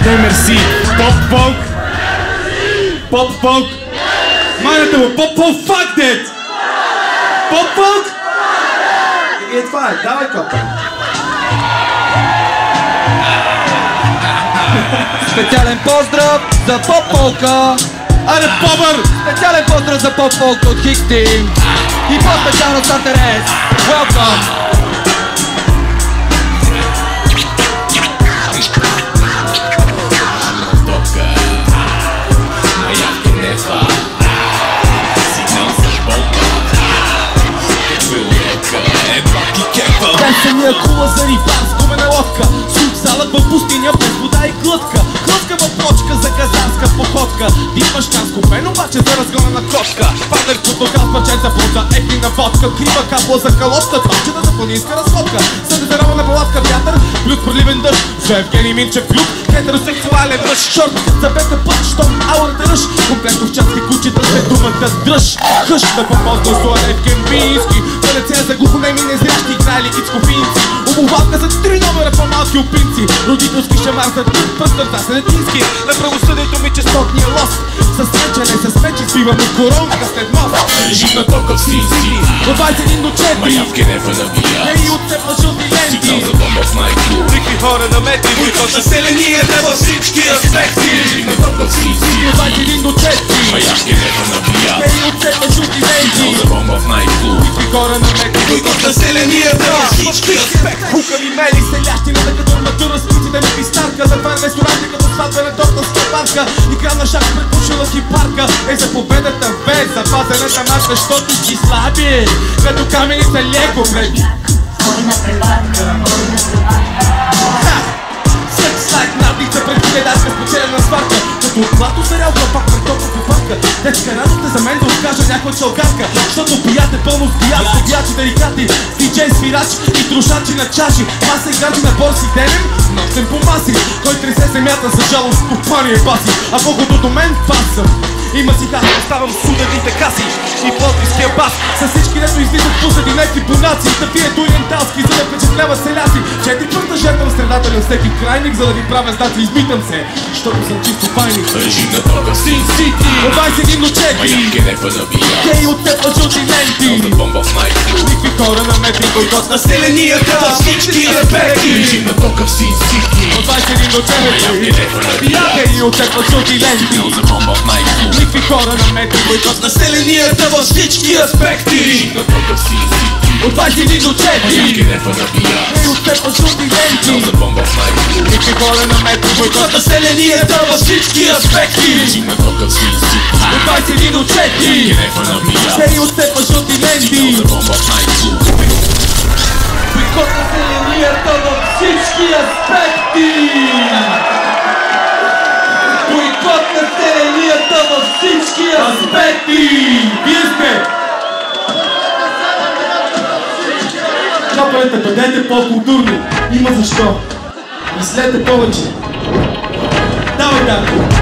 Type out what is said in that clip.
Не, мерси. Поп-понк. Поп-понк. Майната му, поп-понк, fuck that! Поп-понк! И това е, давай копа. Специален поздрав за поп-понка. Аре, побър! Специален поздрав за поп-понка от Хикс Тим. И по-специално Стартер С. Welcome! Песения кула за рибар с гумена лодка. Сух залък в пустиня без вода и глътка. Глътка в почка за казанска походка. Дипаш канско пен, обаче за разгона на кошка. Падър фотограф, мъченца плода, ефтина водка. Крива капла за калотка, топчета за планинска разходка. Съдезерована палатка, вятър, плют проливен дъжд. За Евгений Минчев клюк, хетеросексуален мъж. Шорткът за бета път, щом аурата ръж. Комплектно в части кучета след думата дръж. Хъш да попозна Слуан Евгенбийски. За лице за глухонеми незрящи играли ицкофинци. Обувалка за 3 номера по-малки опинци. Родителски шамар за тук, пръстърта са детински. На правосъдието ми честотния лост. С сречане, с мечи, свиваме коронка след мост. Режим на тока в Синси. От 21 до 4. Маявки не набия. Ей, отцепна жълти ленти. Сигнал за бомба в най-клуб. Рикви хора на метри. Бойкот населението във всички аспекти. Режим на тока в Синси. От 21 до 4. Маявки не набия. Ей, отцепна жълти ленти. Сигнал за бомба в най-клуб. Рикви хора на метри. Бойкот населението във всички аспекти. Хука ми мели, селящи на като арматура, спиците ми пистарка. Затваря ресторанти като сватбена торта с капанка. Игра на шах пред пушила хипарка. Ей, за победата без запазената марка, защото си слаби. Като камените леко пред. Секс лайк надица пред гледарка с печелена сварка. Като плато сериалка пак пред топа купарка. Детска радост е за мен да откажа някоя чалгарка. Защото пият е пълно с пияч, ходячи деликати. С диджей, свирач и трошачи на чаши. Маса играчи на борси денем, нощен по маси. Кой тресе земята за жалост, купание баси. А колкото до мен паса. Има си хата, оставам судените каси и плотниския бас. С всички дето излизат пусъди неки бонаци. Тъпието ориенталски, за да впечатляват селяци. 4 пърта жертвам страдател на всеки крайник. За да ви правя знаци, измитам се, защото съм чисто пайник. Режим на тока в Синси. От 21 до 4. Маявки не набия. Кей от теб жълти ленти. Сигнал за бомба в най-клуб. Рикви хора на метри. Бойкот населението във всички аспекти. Режим на тока в Синси. От 21 до 4. Маявки не набия. Кей от теб жълти ленти. Сигнал за бомба в най-клуб. Рикви хора на метри. Бойкот населението във всички аспекти. Режим на тока в Синси. От 21 до 4. Маявки не набия. Кей от теб жълти ленти. Сигнал за бомба в най-клуб. Рикви хора на метри. Бойкот населението във всички аспекти. Режим на тока в Синси. От 21 до 4. Маявки не набия. Кей от теб жълти ленти. Сигнал за бомба в най-клуб. Бойкот населението във всички аспекти. Бойкот населението във всички аспекти. Вие сте! Капалете, бъдете по-културни. Има защо. Мислете повече. Давай, Дарко!